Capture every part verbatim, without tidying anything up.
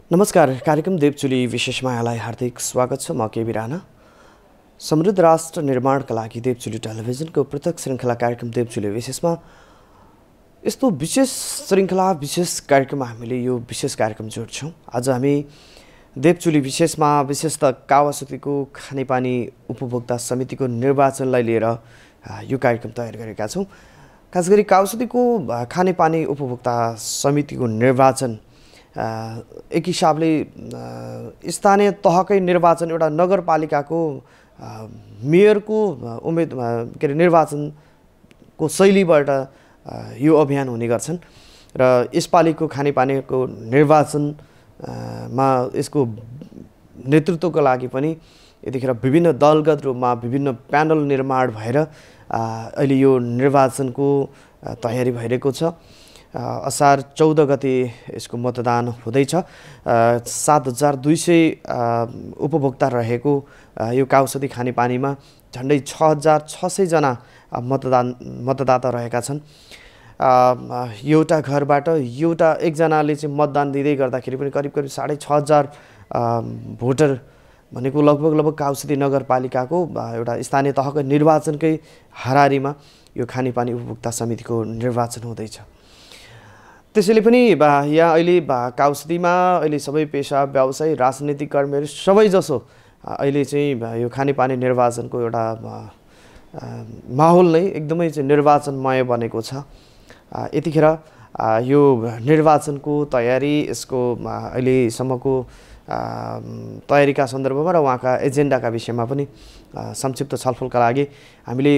नमस्कार। कार्यक्रम देवचुली विशेषमा यहाँलाई हार्दिक स्वागत छ। म केबी राणा। समृद्ध राष्ट्र निर्माणका लागि देवचुली टेलिभिजनको पृथक श्रृङ्खला कार्यक्रम देवचुली विशेषमा यस्तो विशेष श्रृङ्खला विशेष कार्यक्रममा हामीले यो विशेष कार्यक्रम जोड्छौँ। आज हामी देवचुली विशेषमा विशेषतः कावासुतीको खानेपानी उपभोक्ता समितिको निर्वाचनलाई लिएर यो कार्यक्रम तयार गरेका छौँ। खास गरी कावासुतीको खानेपानी उपभोक्ता समितिको निर्वाचन एक हिसाबले स्थानीय तहकै निर्वाचन, एउटा नगरपालिकाको मेयरको उम्मेद के अरे निर्वाचनको शैलीबाट यो अभियान हुने गर्छन् र यसपालिको खानेपानीको निर्वाचनमा यसको नेतृत्वको लागि पनि यतिखेर विभिन्न दलगत रूपमा विभिन्न प्यानल निर्माण भएर अहिले यो निर्वाचनको तयारी भइरहेको छ। असार चौध गते यसको मतदान हुँदैछ। सात हजार दुई सय उपभोक्ता रहेको यो काउसती खानेपानीमा झन्डै छ हजार छ सयजना मतदान मतदाता रहेका छन्। एउटा घरबाट एउटा एकजनाले चाहिँ मतदान दिँदै गर्दाखेरि पनि करिब करिब साढे छ हजार भोटर भनेको लगभग लगभग काउसती नगरपालिकाको एउटा स्थानीय तहको निर्वाचनकै हाराहारीमा यो खानेपानी उपभोक्ता समितिको निर्वाचन हुँदैछ। त्यसैले पनि यहाँ अहिले काउसतीमा अहिले सबै पेसा व्यवसायी राजनीतिक कर्मीहरू सबै जसो अहिले चाहिँ यो खानेपानी निर्वाचनको एउटा माहौल नै एकदमै चाहिँ निर्वाचनमय बनेको छ। यतिखेर यो निर्वाचनको तयारी, यसको अहिलेसम्मको तयारीका सन्दर्भमा र उहाँका एजेन्डाका विषयमा पनि संक्षिप्त छलफलका लागि हामीले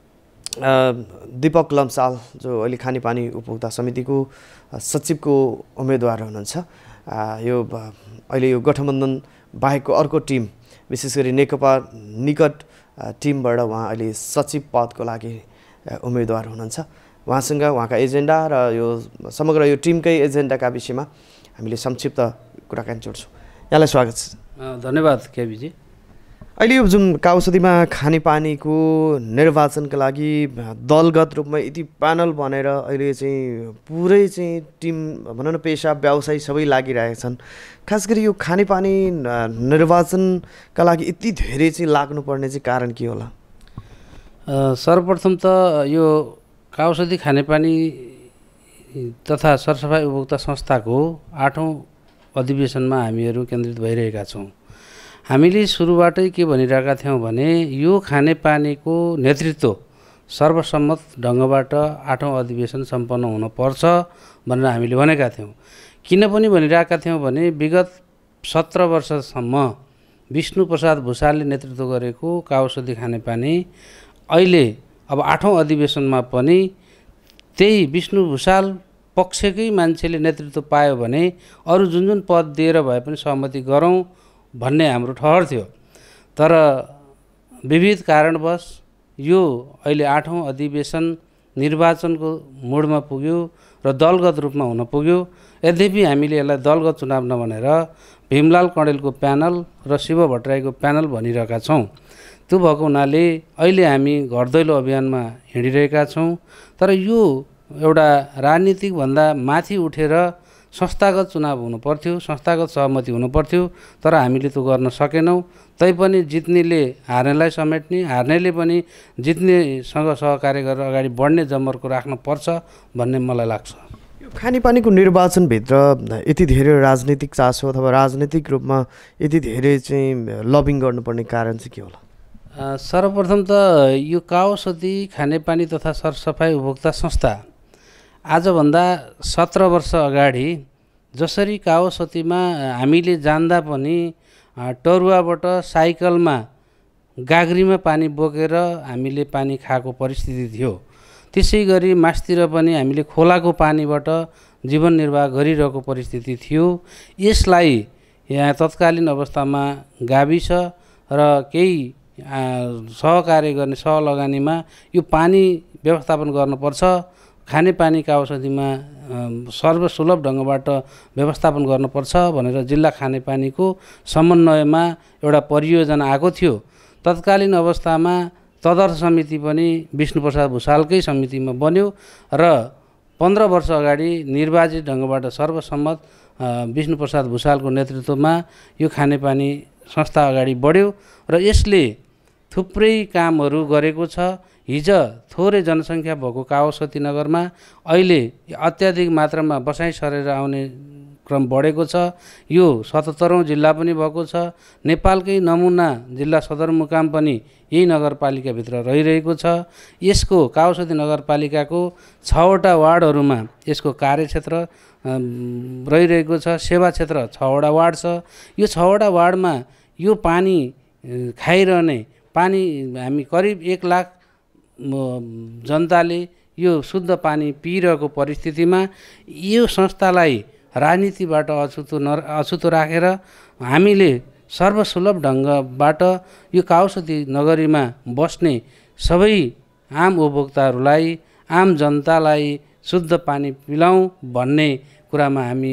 दीपक लम्साल जो अहिले खानेपानी उपभोक्ता समितिको सचिवको उम्मेदवार हुनुहुन्छ, यो अहिले यो गठबन्धन बाहेकको अर्को टिम विशेष गरी नेकपा निकट टिमबाट उहाँ अहिले सचिव पदको लागि उम्मेदवार हुनुहुन्छ। उहाँसँग उहाँका एजेन्डा र यो समग्र यो टिमकै एजेन्डाका विषयमा हामीले संक्षिप्त कुराकानी जोड्छौँ। यहाँलाई स्वागत छ। धन्यवाद केबीजी। अहिले यो जुन काउसतीमा खानेपानीको निर्वाचनका लागि दलगत रूपमा यति प्यानल बनेर अहिले चाहिँ पुरै चाहिँ टिम भनौँ न पेसा व्यवसायी सबै लागिरहेछन्। खास गरी यो खानेपानी निर्वाचनका लागि यति धेरै चाहिँ लाग्नुपर्ने चाहिँ कारण के होला? सर्वप्रथम त यो काउसती खानेपानी तथा सरसफाइ उपभोक्ता संस्थाको आठौँ अधिवेशनमा हामीहरू केन्द्रित भइरहेका छौँ। हामीले सुरुबाटै के भनिरहेका थियौँ भने यो खानेपानीको नेतृत्व सर्वसम्मत ढङ्गबाट आठौँ अधिवेशन सम्पन्न हुनुपर्छ भनेर हामीले भनेका थियौँ। किन पनि भनिरहेका थियौँ भने विगत सत्र वर्षसम्म विष्णु प्रसाद भुषालले नेतृत्व गरेको काउसती खानेपानी अहिले अब आठौँ अधिवेशनमा पनि त्यही विष्णु भुषाल पक्षकै मान्छेले नेतृत्व पायो भने अरू जुन जुन पद दिएर भए पनि सहमति गरौँ भन्ने हाम्रो ठहर थियो। तर विविध कारणवश यो अहिले आठौँ अधिवेशन निर्वाचनको मोडमा पुग्यो र दलगत रूपमा हुन पुग्यो। यद्यपि हामीले यसलाई दलगत चुनाव नभनेर भीमलाल कँडेलको प्यानल र शिव भट्टराईको प्यानल भनिरहेका छौँ। त्यो भएको हुनाले अहिले हामी घर दैलो अभियानमा हिँडिरहेका छौँ। तर यो एउटा राजनीतिकभन्दा माथि उठेर संस्थागत चुनाव हुनु पर्थ्यो, संस्थागत सहमति हुनु पर्थ्यो। तर हामीले त्यो गर्न सकेनौँ। तैपनि जित्नेले हार्नेलाई समेट्ने, हार्नेले पनि जित्नेसँग सहकार्य गरेर अगाडि बढ्ने जमर्को राख्नुपर्छ भन्ने मलाई लाग्छ। यो खानेपानीको निर्वाचनभित्र यति धेरै राजनीतिक चासो अथवा राजनीतिक रूपमा यति धेरै चाहिँ लबिङ गर्नुपर्ने कारण चाहिँ के होला? सर्वप्रथम त यो काउसती खानेपानी तथा सरसफाइ उपभोक्ता संस्था आजभन्दा सत्र वर्ष अगाडि जसरी काउसतीमा हामीले जान्दा पनि टरुवाबाट साइकलमा गाग्रीमा पानी बोकेर हामीले पानी खाएको परिस्थिति थियो, त्यसै गरी मास्तिर पनि हामीले खोलाको पानीबाट जीवन निर्वाह गरिरहेको परिस्थिति थियो। यसलाई यहाँ तत्कालीन अवस्थामा गाविस र केही सहकार्य गर्ने सहलगानीमा यो पानी व्यवस्थापन गर्नुपर्छ, खानेपानी काउसतीमा सर्वसुलभ ढङ्गबाट व्यवस्थापन गर्नुपर्छ भनेर जिल्ला खानेपानीको समन्वयमा एउटा परियोजना आएको थियो। तत्कालीन अवस्थामा तदर्थ समिति पनि विष्णु प्रसाद भुषालकै समितिमा बन्यो र पन्ध्र वर्ष अगाडि निर्वाचित ढङ्गबाट सर्वसम्मत विष्णुप्रसाद भुषालको नेतृत्वमा यो खानेपानी संस्था अगाडि बढ्यो र यसले थुप्रै कामहरू गरेको छ। हिजो थोरै जनसङ्ख्या भएको कावासती नगरमा अहिले अत्याधिक मात्रामा बसाइँ सरेर आउने क्रम बढेको छ। यो सतहत्तरौँ जिल्ला पनि भएको छ। नेपालकै नमुना जिल्ला सदरमुकाम पनि यही नगरपालिकाभित्र रहिरहेको छ। यसको कावासती नगरपालिकाको छवटा वार्डहरूमा यसको कार्यक्षेत्र रहिरहेको छ। सेवा क्षेत्र छवटा वार्ड छ। यो छवटा वार्डमा यो पानी खाइरहने पानी हामी करिब एक लाख जनताले यो शुद्ध पानी पिइरहेको परिस्थितिमा यो संस्थालाई राजनीतिबाट अछुतो न अछुतो राखेर हामीले सर्वसुलभ ढङ्गबाट यो कावासती नगरीमा बस्ने सबै आम उपभोक्ताहरूलाई आम जनतालाई शुद्ध पानी पिलाउँ भन्ने कुरामा हामी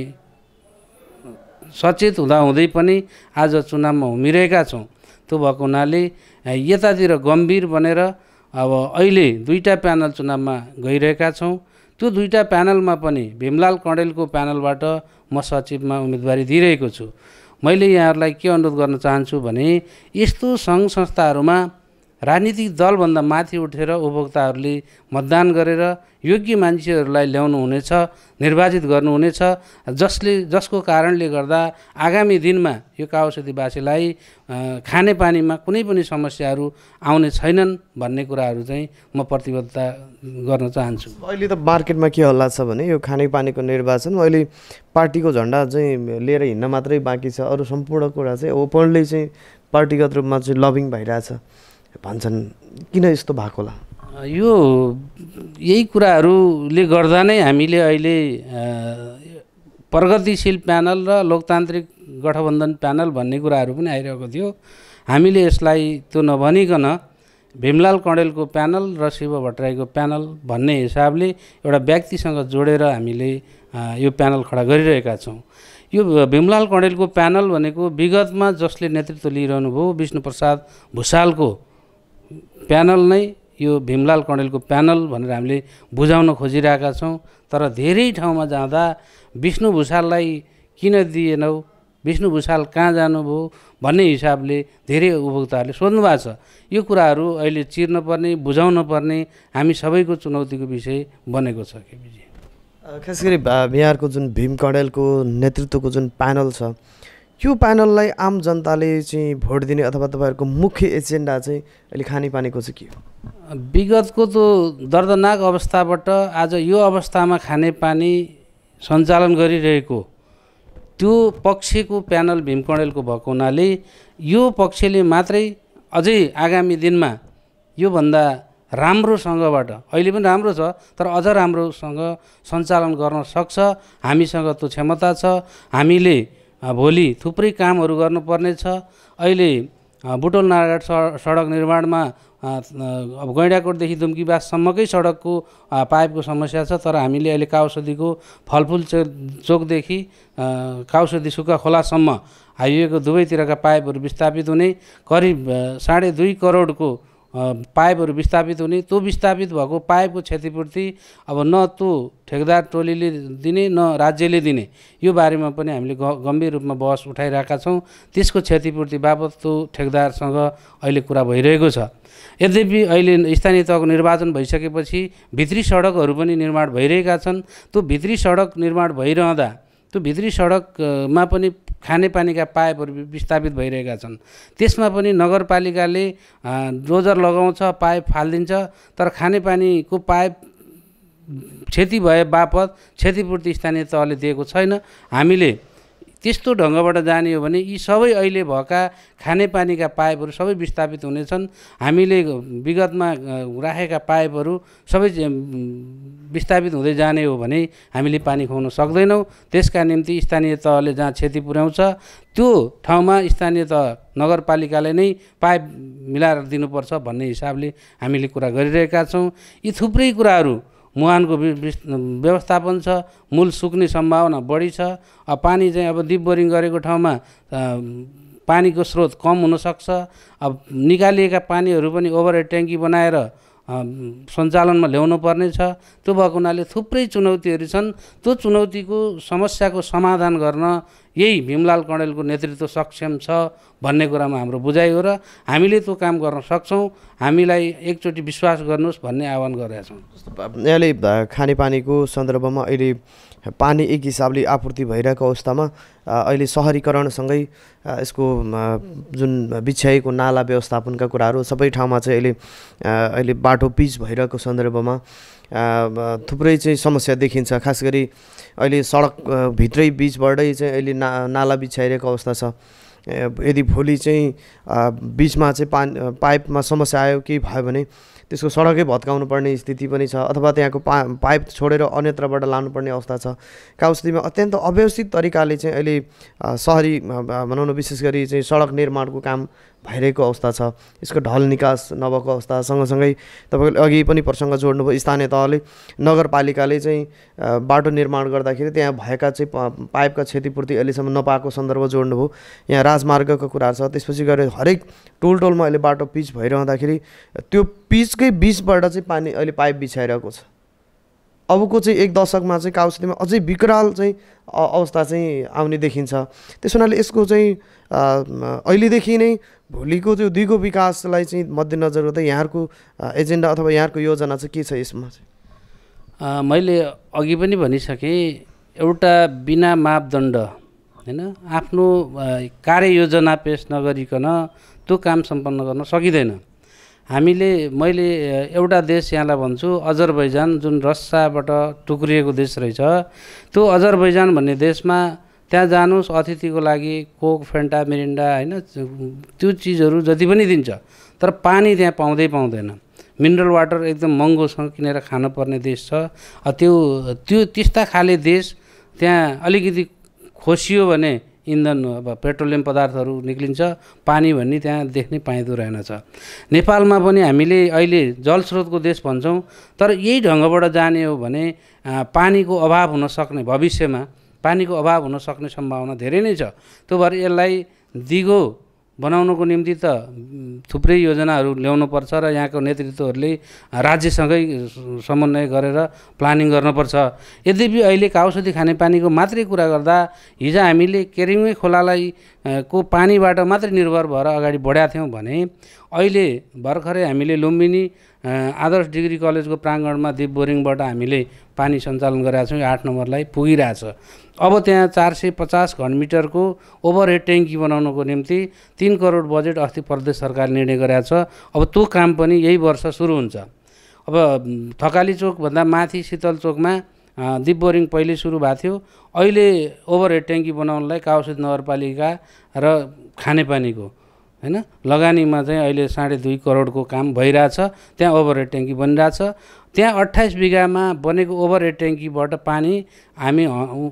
सचेत हुँदाहुँदै पनि आज चुनावमा उमिरहेका छौँ। त्यो भएको हुनाले यतातिर गम्भीर बनेर अब अहिले दुईवटा प्यानल चुनावमा गइरहेका छौँ। त्यो दुईवटा प्यानलमा पनि भीमलाल कँडेलको प्यानलबाट म सचिवमा उम्मेदवारी दिइरहेको छु। मैले यहाँहरूलाई के अनुरोध गर्न चाहन्छु भने यस्तो सङ्घ संस्थाहरूमा राजनीतिक दलभन्दा माथि उठेर उपभोक्ताहरूले मतदान गरेर योग्य मान्छेहरूलाई ल्याउनु हुनेछ, निर्वाचित गर्नुहुनेछ, जसले जसको कारणले गर्दा आगामी दिनमा यो कावासतीवासीलाई खानेपानीमा कुनै पनि समस्याहरू आउने छैनन् भन्ने कुराहरू चाहिँ म प्रतिबद्धता गर्न चाहन्छु। अहिले त मार्केटमा के हल्ला छ भने यो खानेपानीको निर्वाचन अहिले पार्टीको झन्डा चाहिँ लिएर हिँड्न मात्रै बाँकी छ, अरू सम्पूर्ण कुरा चाहिँ ओपनली चाहिँ पार्टीगत रूपमा चाहिँ लबिङ भइरहेछ भन्छन्। किन यस्तो भएको होला? यो यही कुराहरूले गर्दा नै हामीले अहिले प्रगतिशील प्यानल र लोकतान्त्रिक गठबन्धन प्यानल भन्ने कुराहरू पनि आइरहेको थियो। हामीले यसलाई त्यो नभनिकन भीमलाल कँडेलको प्यानल र शिव भट्टराईको प्यानल भन्ने हिसाबले एउटा व्यक्तिसँग जोडेर हामीले यो प्यानल खडा गरिरहेका छौँ। यो भीमलाल कँडेलको प्यानल भनेको विगतमा जसले नेतृत्व लिइरहनु भयो विष्णुप्रसाद भुषालको प्यानल नै यो भीमलाल कँडेलको प्यानल भनेर हामीले बुझाउन खोजिरहेका छौँ। तर धेरै ठाउँमा जाँदा विष्णु भुषाललाई किन दिएनौ, विष्णु भुषाल कहाँ जानुभयो भन्ने हिसाबले धेरै उपभोक्ताहरूले सोध्नु भएको छ। यो कुराहरू अहिले चिर्न पर्ने, बुझाउन पर्ने हामी सबैको चुनौतीको विषय बनेको छ। केपीजी खास गरी बिहारको जुन भीम कँडेलको नेतृत्वको जुन प्यानल छ यो प्यानललाई आम जनताले चाहिँ भोट दिने अथवा तपाईँहरूको मुख्य एजेन्डा चाहिँ अहिले खानेपानीको चाहिँ के हो? विगतको त्यो दर्दनाक अवस्थाबाट आज यो अवस्थामा खानेपानी सञ्चालन गरिरहेको त्यो पक्षको प्यानल भीम कँडेलको भएको हुनाले यो पक्षले मात्रै अझै आगामी दिनमा योभन्दा राम्रोसँगबाट, अहिले पनि राम्रो छ तर अझ राम्रोसँग सञ्चालन गर्न सक्छ। हामीसँग त्यो क्षमता छ। हामीले भोलि थुप्रै कामहरू गर्नुपर्नेछ। अहिले बुटोल नारायण सडक निर्माणमा अब गैँडाकोटदेखि दुम्कीबाससम्मकै सडकको पाइपको समस्या छ। तर हामीले अहिले कावासतीको फलफुल चोकदेखि कावासती सुक्खा खोलासम्म हाइवेको दुवैतिरका पाइपहरू विस्थापित हुने, करिब साढे दुई करोडको पाइपहरू विस्थापित हुने, त्यो विस्थापित भएको पाइपको क्षतिपूर्ति अब न त्यो ठेकेदार टोलीले दिने न राज्यले दिने, यो बारेमा पनि हामीले गम्भीर रूपमा बहस उठाइरहेका छौँ। त्यसको क्षतिपूर्ति बाबत त्यो ठेकेदारसँग अहिले कुरा भइरहेको छ। यद्यपि अहिले स्थानीय तहको निर्वाचन भइसकेपछि भित्री सडकहरू पनि निर्माण भइरहेका छन्। त्यो भित्री सडक निर्माण भइरहँदा त्यो भित्री सडकमा पनि खानेपानीका पाइपहरू विस्थापित भइरहेका छन्। त्यसमा पनि नगरपालिकाले डोजर लगाउँछ, पाइप फालिदिन्छ, तर खानेपानीको पाइप क्षति भए बापत क्षतिपूर्ति स्थानीय तहले दिएको छैन। हामीले त्यस्तो ढङ्गबाट जाने हो भने यी सबै अहिले भएका खानेपानीका पाइपहरू सबै विस्थापित हुनेछन्। हामीले विगतमा राखेका पाइपहरू सबै विस्थापित हुँदै जाने हो भने हामीले पानी खुवाउन सक्दैनौँ। त्यसका निम्ति स्थानीय तहले जहाँ क्षति पुर्याउँछ त्यो ठाउँमा स्थानीय तह नगरपालिकाले नै पाइप मिलाएर दिनुपर्छ भन्ने हिसाबले हामीले कुरा गरिरहेका छौँ। यी थुप्रै कुराहरू, मुहानको व्यवस्थापन छ, मूल सुक्ने सम्भावना बढी छ। अब पानी चाहिँ अब डिप बोरिङ गरेको ठाउँमा पानीको स्रोत कम हुनसक्छ। अब निकालिएका पानीहरू पनि ओभरहेड ट्याङ्की बनाएर सञ्चालनमा ल्याउनु पर्ने छ। त्यो भएको हुनाले थुप्रै चुनौतीहरू छन्। त्यो चुनौतीको समस्याको समाधान गर्न यही भीमलाल कँडेलको नेतृत्व सक्षम छ भन्ने कुरामा हाम्रो बुझाइ हो र हामीले त्यो काम गर्न सक्छौँ। हामीलाई एकचोटि विश्वास गर्नुहोस् भन्ने आह्वान गरेका छौँ। यहाँले खानेपानीको सन्दर्भमा अहिले पानी एक हिसाबले आपूर्ति भइरहेको अवस्थामा अहिले सहरीकरणसँगै यसको जुन बिछ्याएको नाला व्यवस्थापनका कुराहरू सबै ठाउँमा चाहिँ अहिले अहिले बाटो पिच भइरहेको सन्दर्भमा थुप्रै चाहिँ समस्या देखिन्छ। खास गरी अहिले सडक भित्रै बिचबाटै चाहिँ अहिले ना नाला बिछ्याइरहेको अवस्था छ। यदि भोलि चाहिँ बिचमा चाहिँ पानी पाइपमा समस्या आयो केही भयो भने त्यसको सडकै भत्काउनु पर्ने स्थिति पनि छ, अथवा त्यहाँको पा पाइप छोडेर अन्यत्रबाट लानुपर्ने अवस्था छ। काउसदीमा अत्यन्त अव्यवस्थित तरिकाले चाहिँ अहिले सहरी भनौँ न विशेष गरी चाहिँ सडक निर्माणको काम भइरहेको अवस्था छ। यसको ढल निकास नभएको अवस्था सँगसँगै तपाईँले अघि पनि प्रसङ्ग जोड्नुभयो, स्थानीय तहले नगरपालिकाले चाहिँ बाटो निर्माण गर्दाखेरि त्यहाँ भएका चाहिँ पाइपका क्षतिपूर्ति अहिलेसम्म नपाएको सन्दर्भ जोड्नुभयो। यहाँ राजमार्गको कुरा छ। त्यसपछि गएर हरेक टोल टोलमा अहिले बाटो पिच भइरहँदाखेरि त्यो पिचकै बिचबाट चाहिँ पानी अहिले पाइप बिछाइरहेको छ। अबको चाहिँ एक दशकमा चाहिँ काउसदीमा अझै विकराल चाहिँ अवस्था चाहिँ आउने देखिन्छ। त्यस हुनाले यसको चाहिँ अहिलेदेखि नै भोलिको त्यो दिगो विकासलाई चाहिँ मध्यनजर गर्दै यहाँहरूको एजेन्डा अथवा यहाँहरूको योजना चाहिँ के छ यसमा चाहिँ? मैले अघि पनि भनिसकेँ, एउटा बिना मापदण्ड होइन आफ्नो कार्ययोजना पेश नगरिकन त्यो काम सम्पन्न गर्न सकिँदैन। हामीले मैले एउटा देश यहाँलाई भन्छु, अजरबैजान, जुन रसियाबाट टुक्रिएको देश रहेछ। त्यो अजरबैजान भन्ने देशमा त्यहाँ जानुहोस्, अतिथिको लागि कोक, फेन्टा, मिरिन्डा होइन त्यो चिजहरू जति पनि दिन्छ, तर पानी त्यहाँ पाउँदै पाउँदैन। मिनरल वाटर एकदम महँगोसँग किनेर खानुपर्ने देश छ। त्यो त्यो त्यस्ता खाले देश त्यहाँ अलिकति खोसियो भने इन्धन अब पेट्रोलियम पदार्थहरू निक्लिन्छ, पानी भन्ने त्यहाँ देख्नै पाइँदो रहेनछ। नेपालमा पनि हामीले अहिले जलस्रोतको देश भन्छौँ, तर यही ढङ्गबाट जाने हो भने पानीको अभाव हुन सक्ने, भविष्यमा पानीको अभाव हुन सक्ने सम्भावना धेरै नै छ। त्यो भएर यसलाई दिगो बनाउनको निम्ति त थुप्रै योजनाहरू ल्याउनुपर्छ र यहाँको नेतृत्वहरूले राज्यसँगै समन्वय गरेर प्लानिङ गर्नुपर्छ। यद्यपि अहिले काउसदी खानेपानीको मात्रै कुरा गर्दा हिजो हामीले केरिङ्गे खोलालाई को पानीबाट मात्रै निर्भर भएर अगाडि बढाएको थियौँ भने अहिले भर्खरै हामीले लुम्बिनी आदर्श डिग्री कलेजको प्राङ्गणमा दिप बोरिङबाट हामीले पानी सञ्चालन गरेका छौँ। आठ नम्बरलाई पुगिरहेछ। अब त्यहाँ चार सय पचास घनमिटरको ओभरहेड ट्याङ्की बनाउनको निम्ति तीन करोड बजेट अस्ति प्रदेश सरकारले निर्णय गरेको छ। अब त्यो काम पनि यही वर्ष सुरु हुन्छ। अब थकाली चोकभन्दा माथि शीतल चोकमा दिप बोरिङ पहिले सुरु भएको थियो। अहिले ओभरहेड ट्याङ्की बनाउनलाई काउसदी नगरपालिका र खानेपानीको होइन लगानीमा चाहिँ अहिले साढे दुई करोडको काम भइरहेछ। त्यहाँ ओभरहेड ट्याङ्की बनिरहेछ। त्यहाँ अट्ठाइस बिघामा बनेको ओभरहेड ट्याङ्कीबाट पानी हामी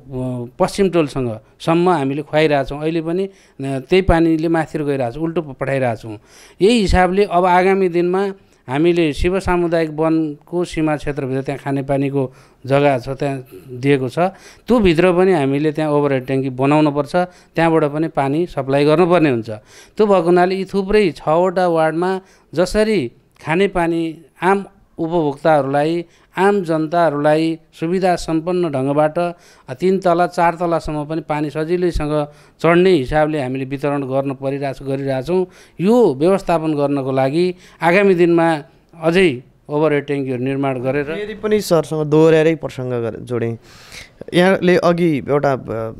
पश्चिम टोलसँग सम्म हामीले खुवाइरहेछौँ। अहिले पनि त्यही पानीले माथितिर गइरहेछ, उल्टो पठाइरहेछौँ। यही हिसाबले अब आगामी दिनमा हामीले शिव सामुदायिक वनको सीमा क्षेत्रभित्र त्यहाँ खानेपानीको जग्गा छ, त्यहाँ दिएको छ। त्यो भित्र पनि हामीले त्यहाँ ओभरहेड ट्याङ्की बनाउनुपर्छ। त्यहाँबाट पनि पानी सप्लाई गर्नुपर्ने हुन्छ। त्यो भएको हुनाले यी थुप्रै छवटा वार्डमा जसरी खानेपानी आम उपभोक्ताहरूलाई, आम जनताहरूलाई सुविधा सम्पन्न ढङ्गबाट तीन तला चार तलासम्म पनि पानी सजिलैसँग चढ्ने हिसाबले हामीले वितरण गर्न परिरहेछ गरिरहेछौँ। यो व्यवस्थापन गर्नको लागि आगामी दिनमा अझै ओभरहेड ट्याङ्कीहरू निर्माण गरेर यदि पनि सरसँग दोहोऱ्याएरै प्रसङ्ग जोडेँ, यहाँले अघि एउटा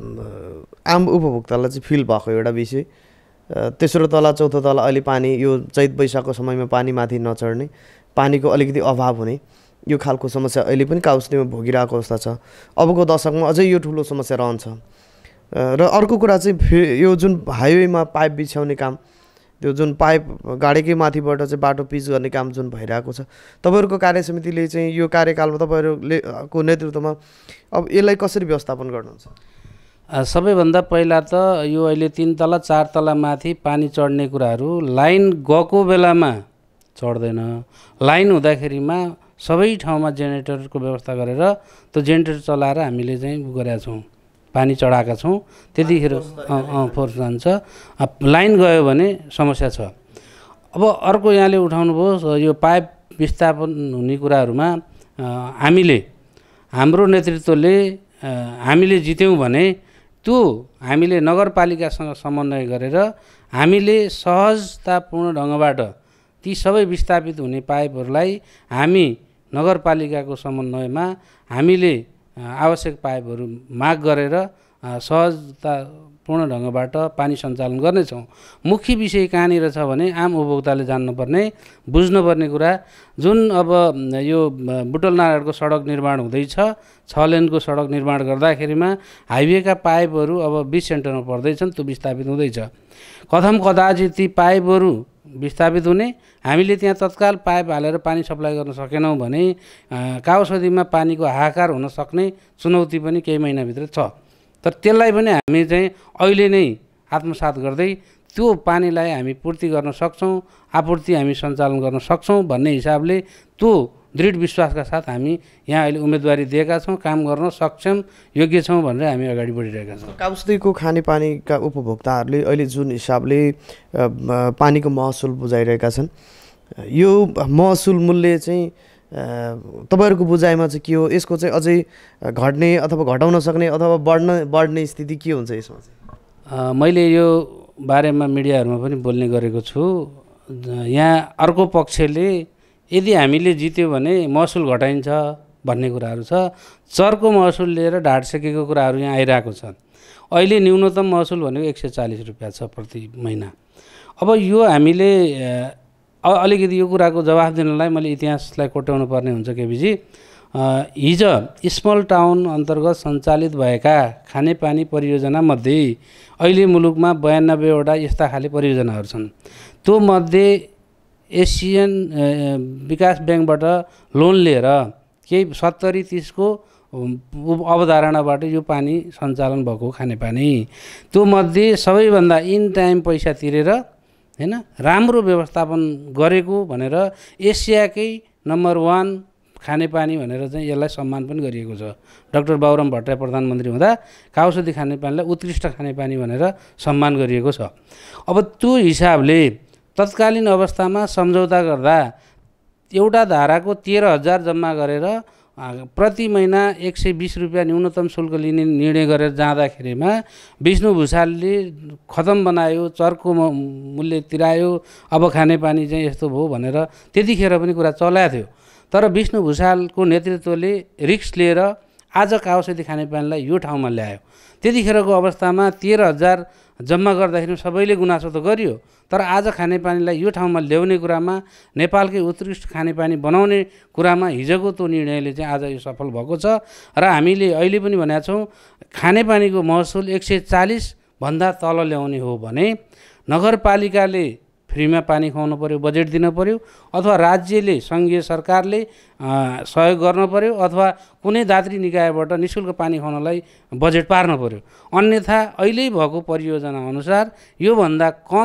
आम उपभोक्तालाई चाहिँ फिल भएको एउटा विषय, तेस्रो तला चौथो तला अहिले पानी यो चैत वैशाखको समयमा पानी माथि नचढ्ने, पानीको अलिकति अभाव हुने, यो खालको समस्या अहिले पनि काउसदीमा भोगिरहेको अवस्था छ। अबको दशकमा अझै यो ठुलो समस्या रहन्छ। र अर्को कुरा चाहिँ यो जुन हाइवेमा पाइप बिछ्याउने काम, त्यो जुन पाइप गाडीकै माथिबाट चाहिँ बाटो पिच गर्ने काम जुन भइरहेको छ, तपाईँहरूको कार्यसमितिले चाहिँ यो कार्यकालमा तपाईँहरूले को नेतृत्वमा अब यसलाई कसरी व्यवस्थापन गर्नुहुन्छ? सबैभन्दा पहिला त यो अहिले तीन तला चार तला माथि पानी चढ्ने कुराहरू लाइन गएको बेलामा चढ्दैन। लाइन हुँदाखेरिमा सबै ठाउँमा जेनेरेटरको व्यवस्था गरेर त्यो जेनेरेटर चलाएर हामीले चाहिँ गरेका छौँ, पानी चढाएका छौँ। त्यतिखेर फोर्स जान्छ। लाइन गयो भने समस्या छ। अब अर्को यहाँले उठाउनु भयो यो पाइप विस्थापन हुने कुराहरूमा हामीले हाम्रो नेतृत्वले हामीले जित्यौँ भने त्यो हामीले नगरपालिकासँग समन्वय गरेर हामीले सहजतापूर्ण ढङ्गबाट ती सबै विस्थापित हुने पाइपहरूलाई हामी नगरपालिकाको समन्वयमा हामीले आवश्यक पाइपहरू माग गरेर सहजतापूर्ण ढङ्गबाट पानी सञ्चालन गर्नेछौँ। मुख्य विषय कहाँनिर छ भने आम उपभोक्ताले जान्नुपर्ने बुझ्नुपर्ने कुरा जुन अब यो बुटल नारायणको सडक निर्माण हुँदैछ, छ लेनको सडक निर्माण गर्दाखेरिमा हाइवेका पाइपहरू अब बिच सेन्टरमा पर्दैछन्, त्यो विस्थापित हुँदैछ। कथम कदाचित ती पाइपहरू विस्थापित हुने, हामीले त्यहाँ तत्काल पाइप हालेर पानी सप्लाई गर्न सकेनौँ भने काउसदीमा पानीको हाहाकार हुन सक्ने चुनौती पनि केही महिनाभित्र छ। तर त्यसलाई पनि हामी चाहिँ अहिले नै आत्मसात गर्दै त्यो पानीलाई हामी पूर्ति गर्न सक्छौँ, आपूर्ति हामी सञ्चालन गर्न सक्छौँ भन्ने हिसाबले त्यो दृढ विश्वासका साथ हामी यहाँ अहिले उम्मेदवारी दिएका छौँ, काम गर्न सक्षम योग्य छौँ भनेर हामी अगाडि बढिरहेका छौँ। काउसदीको खानेपानीका उपभोक्ताहरूले अहिले जुन हिसाबले पानीको महसुल बुझाइरहेका छन्, यो महसुल मूल्य चाहिँ तपाईँहरूको बुझाइमा चाहिँ के हो? यसको चाहिँ अझै घट्ने अथवा घटाउन सक्ने अथवा बढ्न बढ्ने स्थिति के हुन्छ यसमा चाहिँ? मैले यो बारेमा मिडियाहरूमा पनि बोल्ने गरेको छु। यहाँ अर्को पक्षले यदि हामीले जित्यो भने महसुल घटाइन्छ भन्ने कुराहरू छ। चरको महसुल लिएर ढाड सेकेको कुराहरू यहाँ आइरहेको छ। अहिले न्यूनतम महसुल भनेको एक सय चालिस रुपियाँ छ प्रति महिना। अब यो हामीले अलिकति यो कुराको जवाफ दिनलाई मैले इतिहासलाई कोट्याउनु पर्ने हुन्छ केबीजी। हिजो स्मल टाउन अन्तर्गत सञ्चालित भएका खानेपानी परियोजनामध्ये अहिले मुलुकमा बयानब्बेवटा यस्ता खाले परियोजनाहरू छन्। त्यो मध्ये एसियन विकास ब्याङ्कबाट लोन लिएर केही सत्तरी तिसको अवधारणाबाट यो पानी सञ्चालन भएको खानेपानी, त्यो मध्ये सबैभन्दा इन टाइम पैसा तिरेर हैन राम्रो व्यवस्थापन गरेको भनेर एसियाकै नम्बर वान खानेपानी भनेर चाहिँ यसलाई सम्मान पनि गरिएको छ। डाक्टर बाबुराम भट्टराई प्रधानमन्त्री हुँदा काउसदी खानेपानीलाई उत्कृष्ट खानेपानी भनेर सम्मान गरिएको छ। अब त्यो हिसाबले तत्कालीन अवस्थामा सम्झौता गर्दा एउटा धाराको तेह्र हजार जम्मा गरेर प्रति महिना एक सय बिस रुपियाँ न्यूनतम शुल्क लिने निर्णय गरेर जाँदाखेरिमा विष्णु भुषालले खतम बनायो, चर्को मूल्य तिरायो, अब खानेपानी चाहिँ यस्तो भयो भनेर त्यतिखेर पनि कुरा चलाएको थियो। तर विष्णु भुषालको नेतृत्वले रिक्स लिएर आज काउसदी खानेपानीलाई यो ठाउँमा ल्यायो। त्यतिखेरको अवस्थामा तेह्र हजार जम्मा गर्दाखेरि सबैले गुनासो त गरियो, तर आज खानेपानीलाई यो ठाउँमा ल्याउने कुरामा नेपालकै उत्कृष्ट खानेपानी बनाउने कुरामा हिजोको त्यो निर्णयले चाहिँ आज यो सफल भएको छ। र हामीले अहिले पनि भनेका छौँ खानेपानीको महसुल एक सय चालिस भन्दा तल ल्याउने हो भने नगरपालिकाले फ्रीमा पानी खुवाउनु पर्यो, बजेट दिन पर्यो, अथवा राज्यले सङ्घीय सरकारले सहयोग गर्न पर्यो, अथवा कुनै दात्री निकायबाट निःशुल्क पानी खुवाउनलाई बजेट पार्न पर्यो। अन्यथा अहिले भएको परियोजना अनुसार योभन्दा कम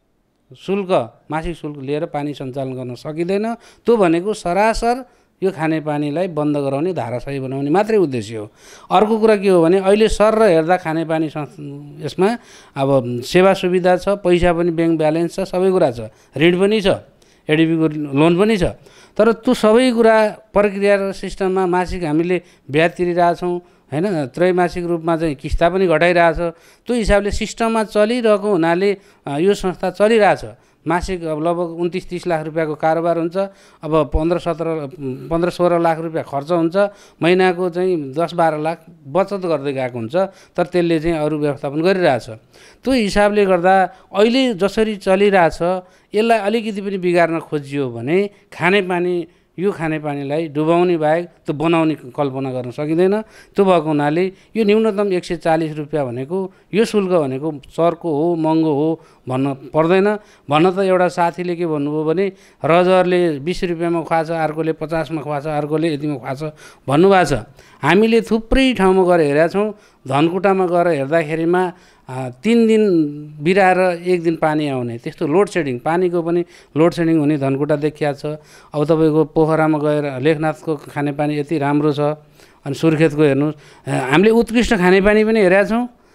शुल्क मासिक शुल्क लिएर पानी सञ्चालन गर्न सकिँदैन। त्यो भनेको सरासर यो खानेपानीलाई बन्द गराउने, धाराशाही बनाउने मात्रै उद्देश्य हो। अर्को कुरा के हो भने अहिले सर र हेर्दा खानेपानी यसमा अब सेवा सुविधा छ, पैसा पनि ब्याङ्क ब्यालेन्स छ, सबै कुरा छ, ऋण पनि छ, एडिबीको लोन पनि छ। तर त्यो सबै कुरा प्रक्रिया र सिस्टममा मासिक हामीले ब्याज तिरिरहेछौँ हैन, त्रैमासिक रूपमा चाहिँ किस्ता पनि घटाइरहेछ। त्यो हिसाबले सिस्टममा चलिरहेको हुनाले यो संस्था चलिरहेछ। मासिक अब लगभग उन्तिस तीस लाख रुपियाँको कारोबार हुन्छ, अब पन्ध्र सत्र पन्ध्र सोह्र लाख रुपियाँ खर्च हुन्छ, महिनाको चाहिँ दस बाह्र लाख बचत गर्दै गएको हुन्छ। तर त्यसले चाहिँ अरू व्यवस्थापन गरिरहेछ। त्यो हिसाबले गर्दा अहिले जसरी चलिरहेछ यसलाई अलिकति पनि बिगार्न खोजियो भने खानेपानी यो खानेपानीलाई डुबाउने बाहेक त्यो बनाउने कल्पना गर्न सकिँदैन। त्यो भएको हुनाले यो न्यूनतम एक सय चालिस रुपियाँ भनेको यो शुल्क भनेको चर्को हो, महँगो हो भन्न पर्दैन। भन्न त एउटा साथीले के भन्नुभयो भने रजरले बिस रुपियाँमा खुवाछ, अर्कोले पचासमा खुवाछ, अर्कोले यतिमा खुवाछ भन्नुभएको छ। हामीले थुप्रै ठाउँमा गएर हेरेका छौँ। धनकुटामा गएर हेर्दाखेरिमा तिन दिन बिराएर एक दिन पानी आउने, त्यस्तो लोड सेडिङ, पानीको पनि लोड सेडिङ हुने धनकुटा देखिया छ। अब तपाईँको पोखरामा गएर लेखनाथको खानेपानी यति राम्रो छ। अनि सुर्खेतको हेर्नुहोस्, हामीले उत्कृष्ट खानेपानी पनि हेरेका छौँ,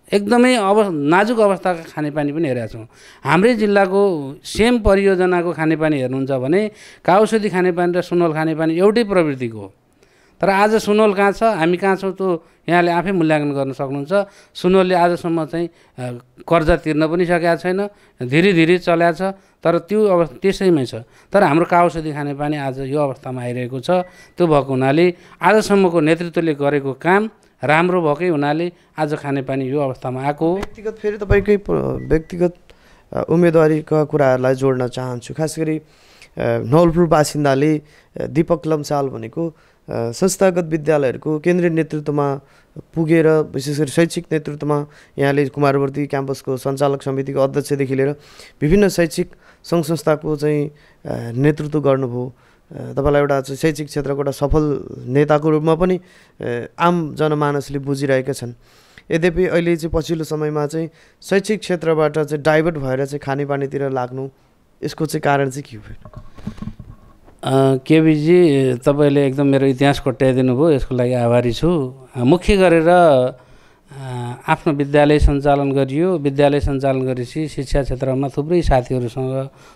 एकदमै अव नाजुक अवस्थाका खानेपानी पनि हेरेका छौँ। हाम्रै जिल्लाको सेम परियोजनाको खानेपानी हेर्नुहुन्छ भने काउसदी खानेपानी र सुनवल खानेपानी एउटै प्रवृत्तिको हो। तर आज सुनवल कहाँ छ, हामी कहाँ छौँ, त्यो यहाँले आफै मूल्याङ्कन गर्न सक्नुहुन्छ। सुनवलले आजसम्म चाहिँ कर्जा तिर्न पनि सकेका छैन, धीरे धीरे चल्या छ, तर त्यो अवस्था त्यसैमै छ। तर हाम्रो काउसदी खानेपानी आज यो अवस्थामा आइरहेको छ। त्यो भएको हुनाले आजसम्मको नेतृत्वले गरेको काम राम्रो भएकै हुनाले आज खानेपानी यो अवस्थामा आएको हो। व्यक्तिगत फेरि तपाईँकै व्यक्तिगत उम्मेदवारीका कुराहरूलाई जोड्न चाहन्छु। खास गरी नवलपुर बासिन्दाले दीपक लम्साल भनेको संस्थागत विद्यालयहरूको केन्द्रीय नेतृत्वमा पुगेर विशेष गरी शैक्षिक नेतृत्वमा यहाँले कुमारवर्ती क्याम्पसको सञ्चालक समितिको अध्यक्षदेखि लिएर विभिन्न शैक्षिक सङ्घ संस्थाको चाहिँ नेतृत्व गर्नुभयो। तपाईँलाई एउटा शैक्षिक क्षेत्रको एउटा सफल नेताको रूपमा पनि आम जनमानसले बुझिरहेका छन्। यद्यपि अहिले चाहिँ पछिल्लो समयमा चाहिँ शैक्षिक क्षेत्रबाट चाहिँ डाइभर्ट भएर चाहिँ खानेपानीतिर लाग्नु, यसको चाहिँ कारण चाहिँ के हो? केबीजी, तपाईँले एकदम मेरो इतिहास कोट्याइदिनु भयो, यसको लागि आभारी छु। मुख्य गरेर आफ्नो विद्यालय सञ्चालन गरियो। विद्यालय सञ्चालन गरेपछि शिक्षा क्षेत्रमा थुप्रै साथीहरूसँग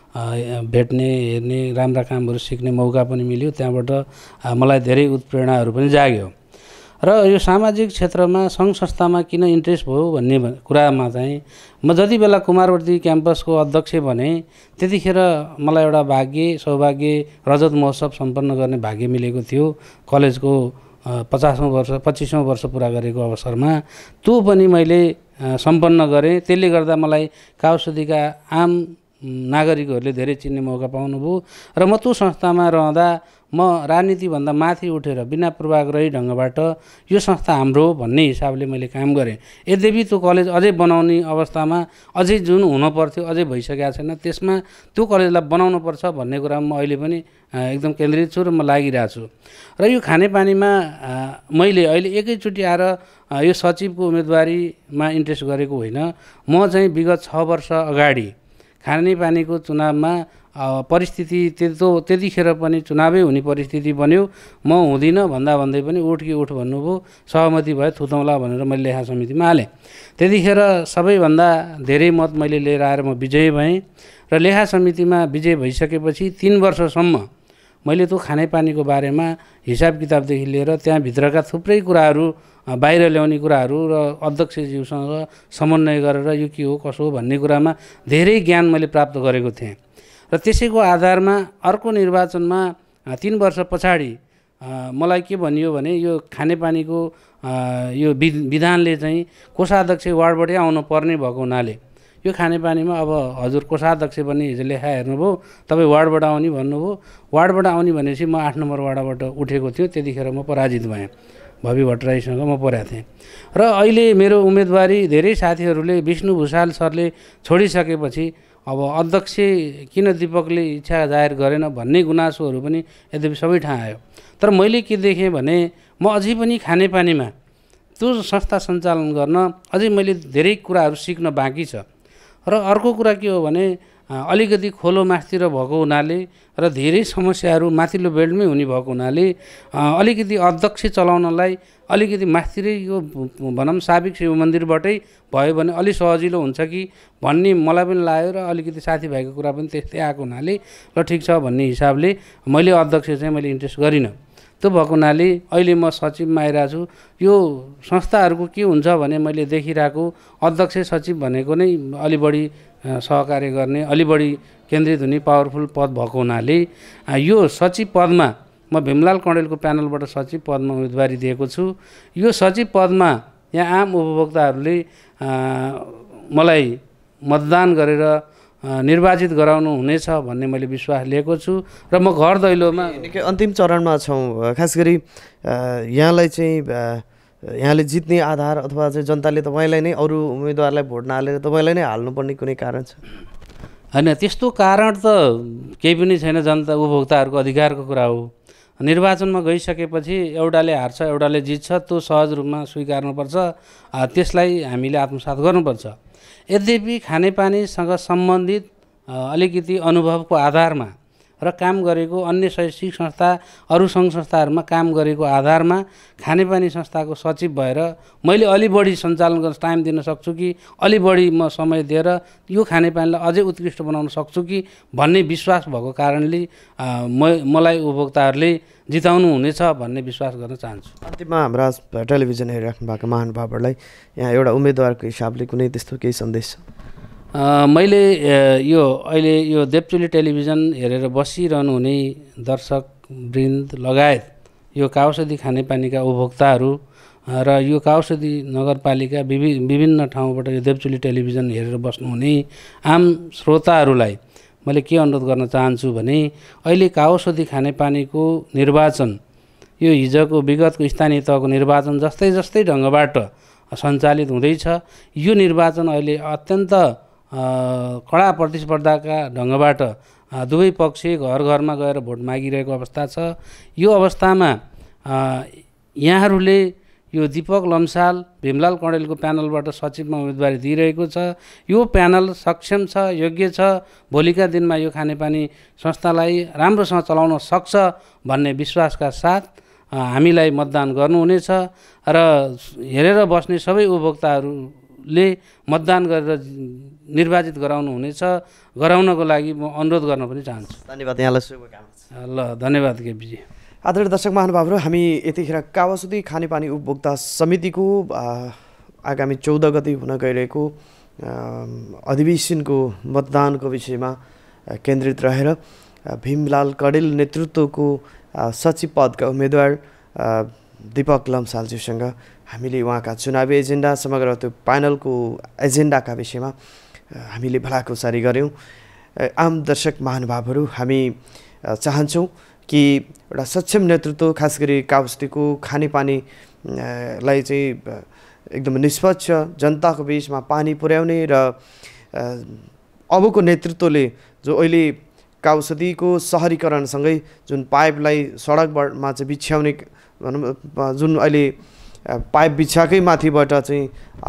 भेट्ने, हेर्ने, राम्रा कामहरू सिक्ने मौका पनि मिल्यो। त्यहाँबाट मलाई धेरै उत्प्रेरणाहरू पनि जाग्यो। र यो सामाजिक क्षेत्रमा सङ्घ संस्थामा किन इन्ट्रेस्ट भयो भन्ने कुरामा चाहिँ म जति बेला कुमारवर्ती क्याम्पसको अध्यक्ष बने त्यतिखेर मलाई एउटा भाग्य सौभाग्य रजत महोत्सव सम्पन्न गर्ने भाग्य मिलेको थियो। कलेजको पचासौँ वर्ष पच्चिसौँ वर्ष पुरा गरेको अवसरमा त्यो पनि मैले सम्पन्न गरेँ। त्यसले गर्दा मलाई काउसदीका आम नागरिकहरूले धेरै चिन्ने मौका पाउनुभयो। र म त्यो संस्थामा रहँदा म राजनीतिभन्दा माथि उठेर बिना पूर्वाग्रही ढङ्गबाट यो संस्था हाम्रो भन्ने हिसाबले मैले काम गरेँ। यद्यपि त्यो कलेज अझै बनाउने अवस्थामा अझै जुन हुनुपर्थ्यो अझै भइसकेको छैन, त्यसमा त्यो कलेजलाई बनाउनुपर्छ भन्ने कुरामा म अहिले पनि एकदम केन्द्रित छु र म लागिरहेको छु। र यो खानेपानीमा मैले अहिले एकैचोटि आएर यो सचिवको उम्मेदवारीमा इन्ट्रेस्ट गरेको होइन। म चाहिँ विगत छ वर्ष अगाडि खानेपानीको चुनावमा परिस्थिति त्यस्तो त्यतिखेर पनि चुनावै हुने परिस्थिति बन्यो। म हुँदिनँ भन्दा भन्दै पनि उठ कि उठ भन्नुभयो, सहमति भयो, थुतौँला भनेर मैले लेखा समितिमा हालेँ। त्यतिखेर सबैभन्दा धेरै मत मैले लिएर आएर म विजयी भएँ। र लेखा समितिमा विजय भइसकेपछि तिन वर्षसम्म मैले त्यो खानेपानीको बारेमा हिसाब किताबदेखि लिएर त्यहाँभित्रका थुप्रै कुराहरू बाहिर ल्याउने कुराहरू र अध्यक्षज्यूसँग समन्वय गरेर यो के हो कसो हो भन्ने कुरामा धेरै ज्ञान मैले प्राप्त गरेको थिएँ। र त्यसैको आधारमा अर्को निर्वाचनमा तिन वर्ष पछाडि मलाई के भनियो भने यो खानेपानीको यो विधानले चाहिँ कोषाध्यक्ष वार्डबाटै आउनु पर्ने भएको हुनाले यो खानेपानीमा अब हजुर कोषाध्यक्ष पनि हिजो लेखा हेर्नुभयो, तपाईँ वार्डबाट आउने भन्नुभयो। वार्डबाट आउने भनेपछि म आठ नम्बर वार्डबाट उठेको थियो। त्यतिखेर म पराजित भएँ, भवि भट्टराईसँग म परेको थिएँ। र अहिले मेरो उम्मेदवारी धेरै साथीहरूले विष्णु भुषाल सरले छोडिसकेपछि अब अध्यक्ष किन दीपकले इच्छा जाहेर गरेन भन्ने गुनासोहरू पनि यद्यपि सबै ठाउँ आयो। तर मैले के देखेँ भने म अझै पनि खानेपानीमा त्यो संस्था सञ्चालन गर्न अझै मैले धेरै कुराहरू सिक्न बाँकी छ। र अर्को कुरा के हो भने अलिकति खोलो मास्तिर भएको हुनाले र धेरै समस्याहरू माथिल्लो बेल्टमै हुने भएको हुनाले अलिकति अध्यक्ष चलाउनलाई अलिकति मास्तिरै यो भनौँ साबिक शिव मन्दिरबाटै भयो भने अलिक सजिलो हुन्छ कि भन्ने मलाई पनि लाग्यो। र अलिकति साथीभाइको कुरा पनि त्यस्तै आएको हुनाले ल ठिक छ भन्ने हिसाबले मैले अध्यक्ष चाहिँ मैले इन्ट्रेस्ट गरिनँ। त्यो भएको हुनाले अहिले म सचिवमा आइरहेको छु। यो संस्थाहरूको के हुन्छ भने मैले देखिरहेको अध्यक्ष सचिव भनेको नै अलि बढी सहकार्य गर्ने, अलि बढी केन्द्रित हुने पावरफुल पद भएको हुनाले यो सचिव पदमा म भीमलाल कँडेलको प्यानलबाट सचिव पदमा उम्मेदवारी दिएको छु। यो सचिव पदमा यहाँ आम उपभोक्ताहरूले मलाई मतदान गरेर निर्वाचित गराउनु हुनेछ भन्ने मैले विश्वास लिएको छु। र म घर दैलोमा निकै अन्तिम चरणमा छौँ। खास गरी यहाँलाई चाहिँ यहाँले जित्ने आधार अथवा चाहिँ जनताले तपाईँलाई नै अरू उम्मेदवारलाई भोट नहालेर तपाईँलाई नै हाल्नुपर्ने कुनै कारण छ? होइन, त्यस्तो कारण त केही पनि छैन। जनता उपभोक्ताहरूको अधिकारको कुरा हो। निर्वाचनमा गइसकेपछि एउटाले हार्छ एउटाले जित्छ, त्यो सहज रूपमा स्वीकार्नुपर्छ, त्यसलाई हामीले आत्मसात गर्नुपर्छ। यद्यपि खानेपानीसँग सम्बन्धित अलिकति अनुभवको आधारमा र काम गरेको अन्य शैक्षिक संस्था अरू सङ्घ संस्थाहरूमा काम गरेको आधारमा खानेपानी संस्थाको सचिव भएर मैले अलि बढी सञ्चालन गर्न टाइम दिन सक्छु कि अलि बढी म समय दिएर यो खानेपानीलाई अझै उत्कृष्ट बनाउन सक्छु कि भन्ने विश्वास भएको कारणले म मलाई उपभोक्ताहरूले जिताउनु हुनेछ भन्ने विश्वास गर्न चाहन्छु। अन्तिममा हाम्रा टेलिभिजन हेरिराख्नु भएको महानुभावहरूलाई यहाँ एउटा उम्मेदवारको हिसाबले कुनै त्यस्तो केही सन्देश छ? मैले यो अहिले यो देवचुली टेलिभिजन हेरेर बसिरहनु हुने दर्शक वृन्द लगायत यो काउसदी खानेपानीका उपभोक्ताहरू र यो काउसदी नगरपालिका विभि विभिन्न ठाउँबाट यो देवचुली टेलिभिजन हेरेर बस्नुहुने आम श्रोताहरूलाई मैले के अनुरोध गर्न चाहन्छु भने अहिले काउसदी खानेपानीको निर्वाचन यो हिजोको विगतको स्थानीय तहको निर्वाचन जस्तै जस्तै ढङ्गबाट सञ्चालित हुँदैछ। यो निर्वाचन अहिले अत्यन्त कडा प्रतिस्पर्धाका ढङ्गबाट दुवै पक्ष घर घरमा गएर भोट मागिरहेको अवस्था छ। यो अवस्थामा यहाँहरूले यो दीपक लम्साल भीमलाल कँडेलको प्यानलबाट सचिवमा उम्मेदवारी दिइरहेको छ। यो प्यानल सक्षम छ, योग्य छ, भोलिका दिनमा यो खानेपानी संस्थालाई राम्रोसँग चलाउन सक्छ भन्ने विश्वासका साथ हामीलाई मतदान गर्नुहुनेछ र हेरेर बस्ने सबै उपभोक्ताहरूले मतदान गरेर निर्वाचित गराउनु हुनेछ। गराउनको लागि म अनुरोध गर्न पनि चाहन्छु। धन्यवाद, यहाँलाई शुभकामना। ल धन्यवाद केपीजी। आदरणीय दर्शक महानुभावहरू, हामी यतिखेर कावासुदी खानेपानी उपभोक्ता समितिको आगामी चौध गते हुन गइरहेको अधिवेशनको मतदानको विषयमा केन्द्रित रहेर भीमलाल कँडेल नेतृत्वको सचिव पदका उम्मेदवार दीपक लम्सालज्यूसँग हामीले उहाँका चुनावी एजेन्डा समग्र त्यो प्यानलको एजेन्डाका विषयमा हामीले भलाकुसारी गऱ्यौँ। आम दर्शक महानुभावहरू, हामी चाहन्छौँ कि एउटा सक्षम नेतृत्व, खास गरी काउसदीको खानेपानीलाई चाहिँ एकदम निष्पक्ष जनताको बिचमा पानी पुर्याउने र अबको नेतृत्वले जो अहिले काउसदीको सहरीकरणसँगै जुन पाइपलाई सडकमा चाहिँ बिछ्याउने भनौँ जुन अहिले पाइप बिछ्याएकै माथिबाट चाहिँ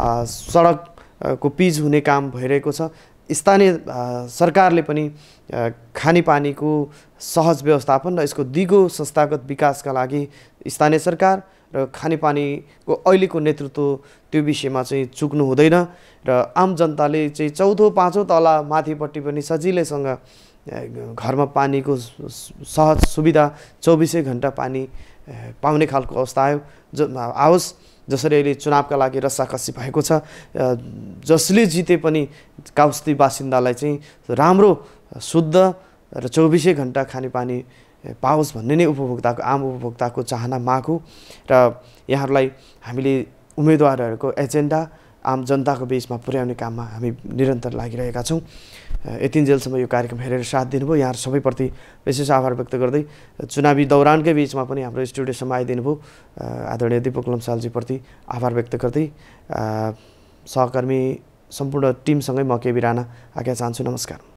सडकको पिच हुने काम भइरहेको छ। स्थानीय सरकारले पनि खानेपानीको सहज व्यवस्थापन र यसको दिगो संस्थागत विकासका लागि स्थानीय सरकार र खानेपानीको अहिलेको नेतृत्व त्यो विषयमा चाहिँ चुक्नु हुँदैन र आम जनताले चाहिँ चौथो पाँचौँ तला माथिपट्टि पनि सजिलैसँग घरमा पानीको सहज सुविधा चौबिसै घन्टा पानी पाउने खालको अवस्था आयो ज आओस्। जसरी अहिले चुनावका लागि रस्साकसी भएको छ, जसले जिते पनि काउसदी बासिन्दालाई चाहिँ राम्रो शुद्ध र चौबिसै घन्टा खानेपानी पाओस् भन्ने नै उपभोक्ताको आम उपभोक्ताको चाहना माग हो र यहाँहरूलाई हामीले उम्मेदवारहरूको एजेन्डा आम जनताको बिचमा पुर्याउने काममा हामी निरन्तर लागिरहेका छौँ। यतिन्जेलसम्म यो कार्यक्रम हेरेर साथ दिनुभयो, यहाँहरू सबैप्रति विशेष आभार व्यक्त गर्दै चुनावी दौरानकै बिचमा पनि हाम्रो स्टुडियोसम्म आइदिनु भयो आदरणीय दीपक लम्सालजीप्रति आभार व्यक्त गर्दै सहकर्मी सम्पूर्ण टिमसँगै म केबी राणा आज्ञा चाहन्छु। नमस्कार।